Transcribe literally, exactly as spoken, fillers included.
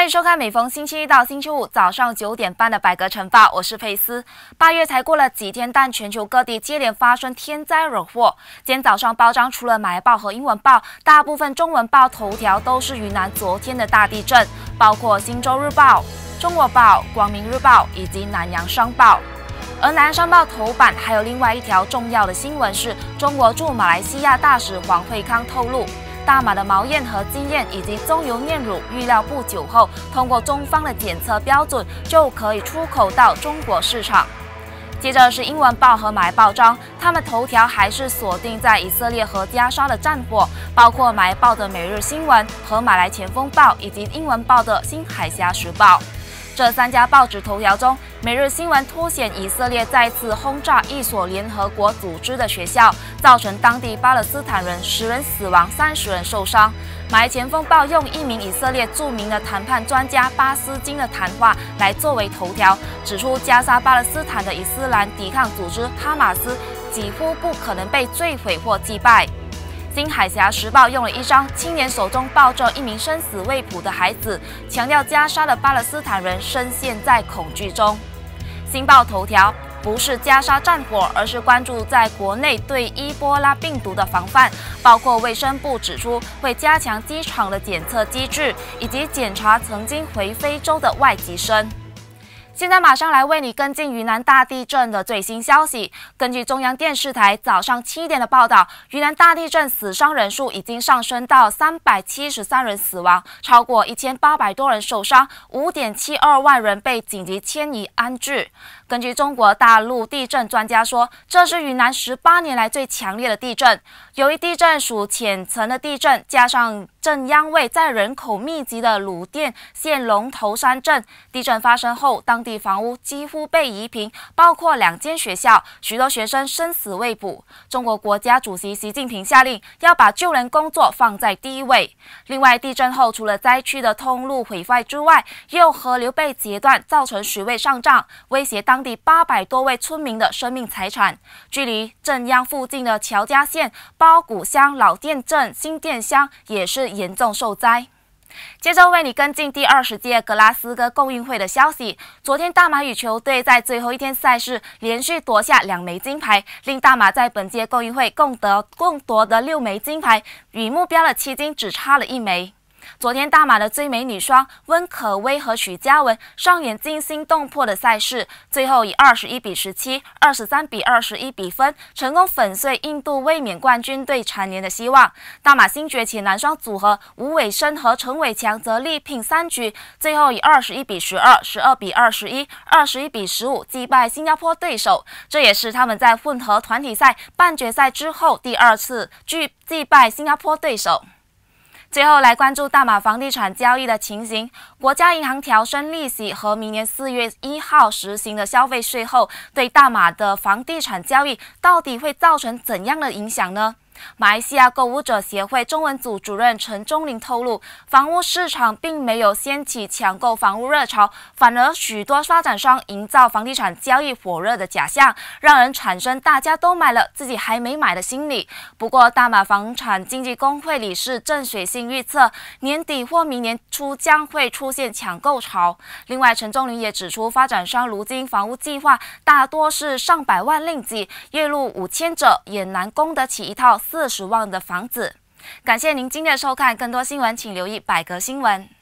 欢迎收看每逢星期一到星期五早上九点半的百格晨报，我是佩斯。八月才过了几天，但全球各地接连发生天灾惹祸。今天早上报章除了《马来报》和《英文报》，大部分中文报头条都是云南昨天的大地震，包括《新洲日报》、《中国报》、《光明日报》以及《南洋商报》。而《南洋商报》头版还有另外一条重要的新闻是，中国驻马来西亚大使黄惠康透露，大马的毛燕和金燕以及棕油炼乳预料不久后通过中方的检测标准就可以出口到中国市场。接着是英文报和马来报章，他们头条还是锁定在以色列和加沙的战火，包括马来报的每日新闻和马来前锋报以及英文报的新海峡时报。这三家报纸头条中，每日新闻凸显以色列再次轰炸一所联合国组织的学校，造成当地巴勒斯坦人十人死亡、三十人受伤。马来前锋报用一名以色列著名的谈判专家巴斯金的谈话来作为头条，指出加沙巴勒斯坦的伊斯兰抵抗组织哈马斯几乎不可能被坠毁或击败。新海峡时报用了一张青年手中抱着一名生死未卜的孩子，强调加沙的巴勒斯坦人深陷在恐惧中。新报头条不是加沙战火，而是关注在国内对伊波拉病毒的防范，包括卫生部指出会加强机场的检测机制，以及检查曾经回非洲的外籍生。现在马上来为你跟进云南大地震的最新消息。根据中央电视台早上七点的报道，云南大地震死伤人数已经上升到三百七十三人死亡，超过一千八百多人受伤， 五点七二万人被紧急迁移安置。根据中国大陆地震专家说，这是云南十八年来最强烈的地震。由于地震属浅层的地震，加上震央位在人口密集的鲁甸县龙头山镇，地震发生后，当地房屋几乎被夷平，包括两间学校，许多学生生死未卜。中国国家主席习近平下令要把救人工作放在第一位。另外，地震后除了灾区的通路毁坏之外，也有河流被截断，造成水位上涨，威胁当地八百多位村民的生命财产。距离震央附近的乔家县、包谷乡、老店镇、新店乡也是严重受灾。接着为你跟进第二十届格拉斯哥奥运会的消息。昨天大马羽球队在最后一天赛事连续夺下两枚金牌，令大马在本届奥运会共得共夺得六枚金牌，与目标的七金只差了一枚。昨天大马的最美女双温可薇和许嘉文上演惊心动魄的赛事，最后以二十一比十七、二十三比二十一比分成功粉碎印度卫冕冠军队蝉联的希望。大马新崛起男双组合吴伟生和陈伟强则力拼三局，最后以二十一比十二、十二比二十一、二十一比十五击败新加坡对手，这也是他们在混合团体赛半决赛之后第二次击击败新加坡对手。最后来关注大马房地产交易的情形。国家银行调升利息和明年四月一号实行的消费税后，对大马的房地产交易到底会造成怎样的影响呢？马来西亚购物者协会中文组主任陈忠林透露，房屋市场并没有掀起抢购房屋热潮，反而许多发展商营造房地产交易火热的假象，让人产生大家都买了自己还没买的心理。不过大马房产经纪工会理事郑水信预测，年底或明年初将会出现抢购潮。另外陈忠林也指出，发展商如今房屋计划大多是上百万令吉，月入五千者也难供得起一套四十万的房子。感谢您今天的收看，更多新闻请留意百格新闻。